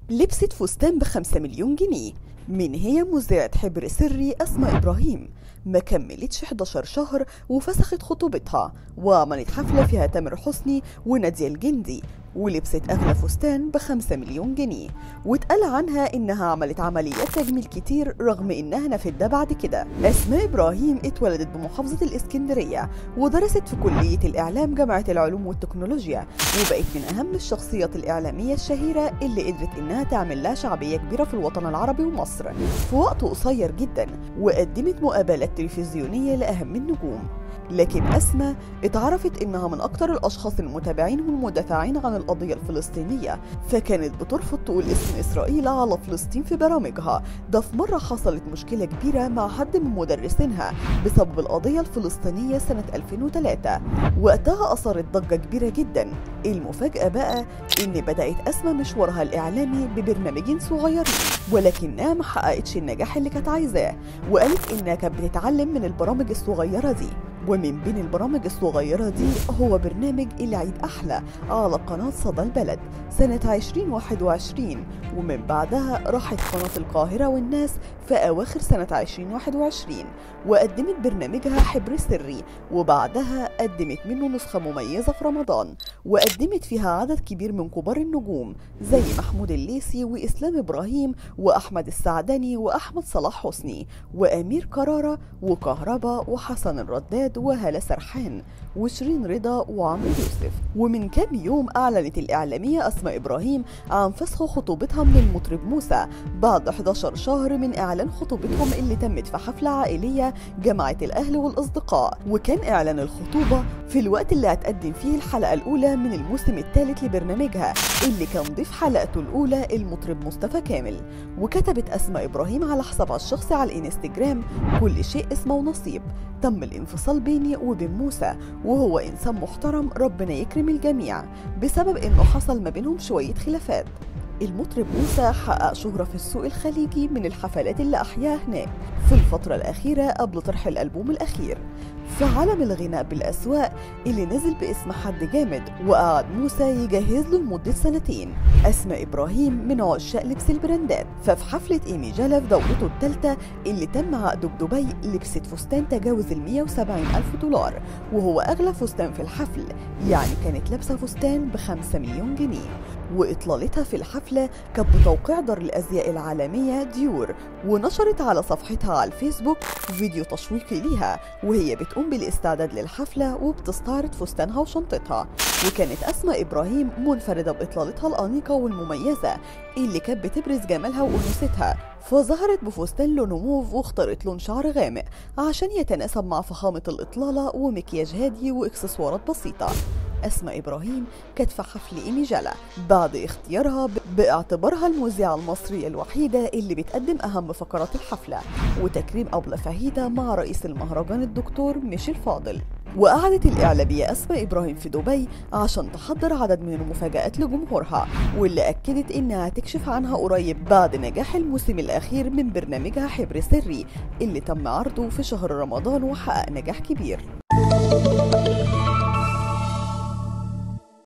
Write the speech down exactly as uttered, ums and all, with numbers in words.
لبست فستان بخمسة مليون جنيه. من هي مذيعة حبر سري أسماء إبراهيم؟ ما كملتش حداشر شهر وفسخت خطوبتها وعملت حفلة فيها تامر حسني ونادية الجندي، ولبست أغلى فستان بخمسة مليون جنيه، واتقال عنها إنها عملت عمليات تجميل كتير رغم إنها نفت ده بعد كده. أسماء إبراهيم اتولدت بمحافظة الإسكندرية ودرست في كلية الإعلام جامعة العلوم والتكنولوجيا، وبقت من أهم الشخصيات الإعلامية الشهيرة اللي قدرت إنها تعمل لها شعبية كبيرة في الوطن العربي ومصر في وقت قصير جدا، وقدمت مقابلات تلفزيونية لأهم النجوم. لكن أسماء اتعرفت إنها من أكتر الأشخاص المتابعين والمدافعين عن القضية الفلسطينية، فكانت بترفض تقول اسم إسرائيل على فلسطين في برامجها. ده في مرة حصلت مشكلة كبيرة مع حد من مدرسينها بسبب القضية الفلسطينية سنة ألفين وثلاثة، وقتها أثارت ضجة كبيرة جدا. المفاجأة بقى إن بدأت أسماء مشوارها الإعلامي ببرنامجين صغيرين، ولكنها ما حققتش النجاح اللي كانت عايزاه، وقالت إنها كانت بتتعلم من البرامج الصغيرة دي. ومن بين البرامج الصغيرة دي هو برنامج العيد أحلى على قناة صدى البلد سنة عشرين واحد وعشرين، ومن بعدها راحت قناة القاهرة والناس في أواخر سنة عشرين واحد وعشرين وقدمت برنامجها حبر سري، وبعدها قدمت منه نسخة مميزة في رمضان وقدمت فيها عدد كبير من كبار النجوم زي محمود الليثي وإسلام إبراهيم وأحمد السعدني وأحمد صلاح حسني وأمير كرارة وكهربا وحسن الرداد وهالة سرحان وشيرين رضا وعمرو يوسف. ومن كام يوم أعلنت الإعلامية أسماء إبراهيم عن فسخ خطوبتها من المطرب موسى بعد حداشر شهر من إعلان خطوبتهم اللي تمت في حفلة عائلية جمعت الأهل والأصدقاء، وكان إعلان الخطوبة في الوقت اللي هتقدم فيه الحلقة الأولى من الموسم الثالث لبرنامجها اللي كان ضيف حلقته الأولى المطرب مصطفى كامل. وكتبت أسماء إبراهيم على حسابها الشخصي على الإنستجرام: كل شيء اسمه ونصيب، تم الانفصال بيني وبين موسى وهو إنسان محترم، ربنا يكرم الجميع، بسبب إنه حصل ما بينهم شوية خلافات. المطرب موسى حقق شهرة في السوق الخليجي من الحفلات اللي أحياها هناك في الفترة الأخيرة قبل طرح الألبوم الأخير في عالم الغناء بالأسواق اللي نزل باسم حد جامد، وقعد موسى يجهز له لمدة سنتين. أسماء إبراهيم من عشاق لبس البراندات، ففي حفلة إيمي جالا في دورته الثالثة اللي تم عقده بدبي لبست فستان تجاوز ال مية وسبعين ألف دولار وهو أغلى فستان في الحفل، يعني كانت لابسة فستان بخمسة مليون جنيه. وإطلالتها في الحفلة كانت بتوقيع دار الأزياء العالمية ديور، ونشرت على صفحتها على الفيسبوك فيديو تشويقي ليها وهي بتقوم بالاستعداد للحفلة وبتستعرض فستانها وشنطتها. وكانت أسماء إبراهيم منفردة بإطلالتها الأنيقة والمميزة اللي كانت بتبرز جمالها وأنوثتها، فظهرت بفستان لونه موف واختارت لون شعر غامق عشان يتناسب مع فخامة الإطلالة ومكياج هادي وإكسسوارات بسيطة. أسماء إبراهيم كانت في حفل إيمي جالا بعد اختيارها باعتبارها المذيعة المصرية الوحيدة اللي بتقدم أهم فقرات الحفلة وتكريم أبلة فهيدة مع رئيس المهرجان الدكتور ميشيل فاضل. وقعدت الإعلامية أسماء إبراهيم في دبي عشان تحضر عدد من المفاجآت لجمهورها، واللي أكدت إنها تكشف عنها قريب بعد نجاح الموسم الأخير من برنامجها حبر سري اللي تم عرضه في شهر رمضان وحقق نجاح كبير.